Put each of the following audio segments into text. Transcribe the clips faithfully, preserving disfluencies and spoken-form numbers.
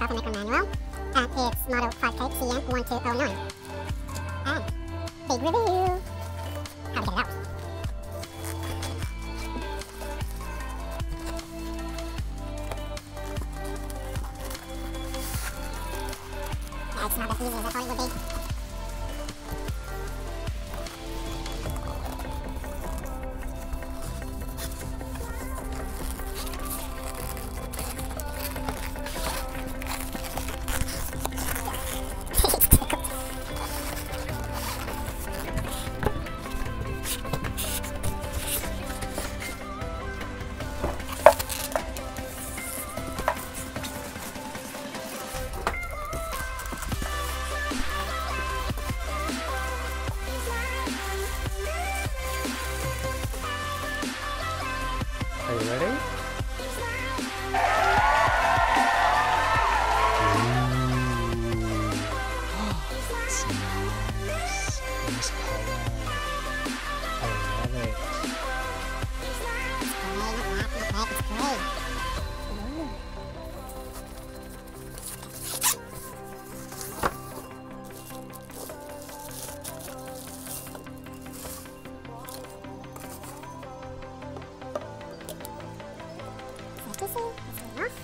coffee maker manual, and it's model five K C M one two oh nine. And big review. How to get it out. Yeah, it's not as easy as I thought it would be. Are you ready? It's nice. Nice color. I love it. It's gray, not black, not red, it's gray. Ooh. So, let's see, let's see enough.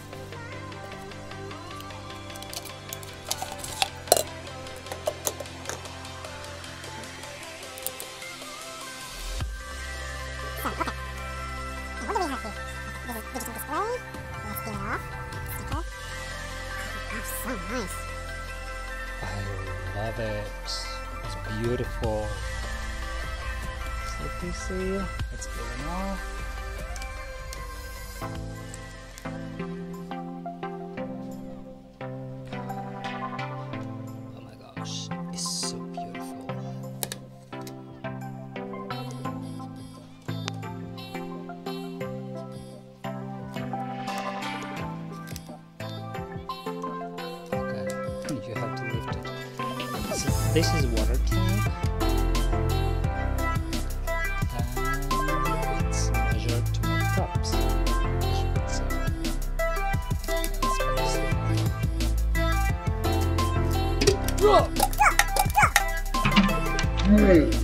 So, okay. Now, what do we have here? Okay, this is digital display. Let's get it off. Sticker. Oh my gosh, so nice. I love it. It's beautiful. So let me see. Let's get it off. Oh my gosh, it's so beautiful. Okay, you have to lift it. So this is water tank. And it's measured to cups. As you can see. Let's place it. Whoa! Hey.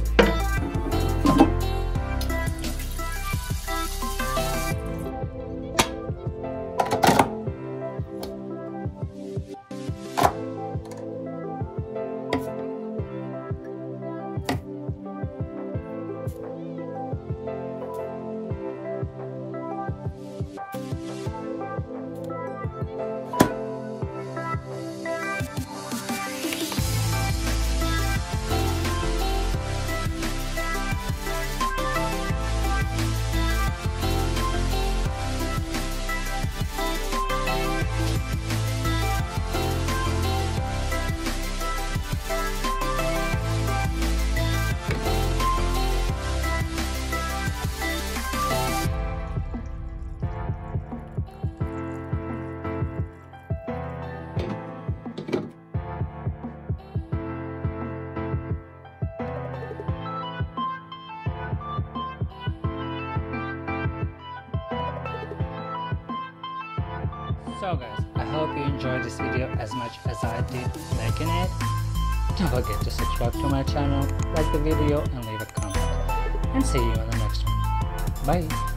So guys, I hope you enjoyed this video as much as I did making it. Don't forget to subscribe to my channel, like the video and leave a comment. And see you in the next one. Bye!